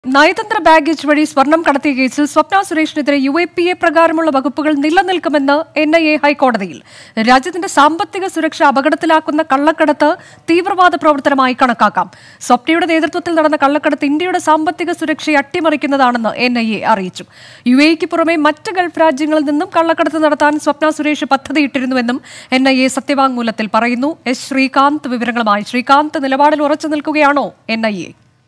നയതന്ത്ര ബാഗേജ് വഴി സ്വർണം കടത്തിയ കേസിൽ സ്വപ്ന സുരേഷിനെതിരെ UAPA പ്രകാരമുള്ള വകുപ്പുകൾ നിലനിൽക്കുമെന്ന് NIA ഹൈക്കോടതിയിൽ. രാജ്യത്തിന്റെ സാമ്പത്തിക സുരക്ഷ അപകടത്തിലാക്കുന്ന കള്ളക്കടത്ത് തീവ്രവാദ പ്രവർത്തനമായി കണക്കാക്കാം. സ്വപ്നയുടെ നേതൃത്വത്തിൽ നടന്ന കള്ളക്കടത്ത് ഇന്ത്യയുടെ സാമ്പത്തിക സുരക്ഷയെ അട്ടിമറിക്കുന്നതാണെന്ന് NIA അറിയിച്ചു. UAEക്ക് പുറമെ മറ്റ് ഗൾഫ് രാജ്യങ്ങളിൽ നിന്നും കള്ളക്കടത്ത് നടത്താൻ സ്വപ്ന സുരേഷ് പദ്ധതിയിട്ടിരുന്നുവെന്നും NIA സത്യവാങ്മൂലത്തിൽ പറയുന്നു. ശ്രീകാന്ത് വിവരങ്ങളുമായി. ശ്രീകാന്ത്, നിലപാടിൽ ഉറച്ചു നിൽക്കുകയാണോ NIA?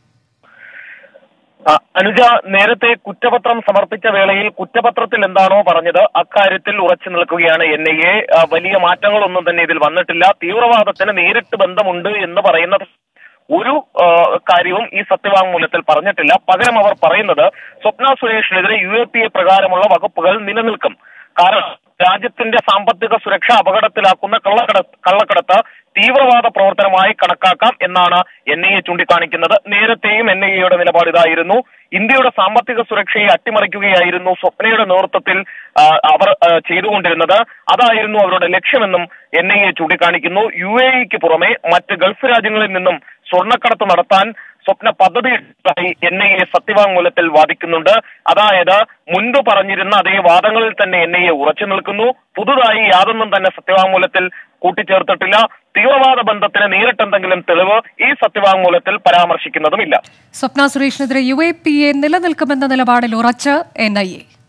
അനുജ, നേരത്തെ കുറ്റപത്രം സമർപ്പിച്ച വേളയിൽ കുറ്റപത്രത്തിൽ എന്താണോ പറഞ്ഞത് അക്കാര്യത്തിൽ ഉറച്ചു നിൽക്കുകയാണ് NIA. വലിയ മാറ്റങ്ങളൊന്നും തന്നെ ഇതിൽ വന്നിട്ടില്ല. തീവ്രവാദത്തിന് നേരിട്ട് ബന്ധമുണ്ട് എന്ന് പറയുന്ന ഒരു കാര്യവും ഈ സത്യവാങ്മൂലത്തിൽ പറഞ്ഞിട്ടില്ല. പകരം അവർ പറയുന്നത് സ്വപ്ന സുരേഷിനെതിരെ UAPA പ്രകാരമുള്ള വകുപ്പുകൾ നിലനിൽക്കും. കാരണം രാജ്യത്തിന്റെ സാമ്പത്തിക സുരക്ഷ അപകടത്തിലാക്കുന്ന കള്ളക്കടത്ത് തീവ്രവാദ പ്രവർത്തനമായി കണക്കാക്കാം എന്നാണ് NIA ചൂണ്ടിക്കാണിക്കുന്നത്. നേരത്തെയും NIAയുടെ നിലപാട് ഇതായിരുന്നു. ഇന്ത്യയുടെ സാമ്പത്തിക സുരക്ഷയെ അട്ടിമറിക്കുകയായിരുന്നു സ്വപ്നയുടെ നേതൃത്വത്തിൽ അവർ ചെയ്തുകൊണ്ടിരുന്നത്. അതായിരുന്നു അവരുടെ ലക്ഷ്യമെന്നും NIA ചൂണ്ടിക്കാണിക്കുന്നു. UAEക്ക് പുറമെ മറ്റ് ഗൾഫ് രാജ്യങ്ങളിൽ നിന്നും സ്വർണ്ണക്കടത്ത് നടത്താൻ സ്വപ്ന പദ്ധതിയായി NIA സത്യവാങ്മൂലത്തിൽ വാദിക്കുന്നുണ്ട്. അതായത് മുൻപ് പറഞ്ഞിരുന്ന അതേ വാദങ്ങളിൽ തന്നെ NIA ഉറച്ചു നിൽക്കുന്നു. പുതുതായി യാതൊന്നും തന്നെ സത്യവാങ്മൂലത്തിൽ കൂട്ടിച്ചേർത്തിട്ടില്ല. തീവ്രവാദ ബന്ധത്തിന് നേരിട്ടെന്തെങ്കിലും തെളിവ് ഈ സത്യവാങ്മൂലത്തിൽ പരാമർശിക്കുന്നതുമില്ല. സ്വപ്ന സുരേഷിനെതിരെ UAPA നിലനിൽക്കുമെന്ന നിലപാടിൽ ഉറച്ച് NIA.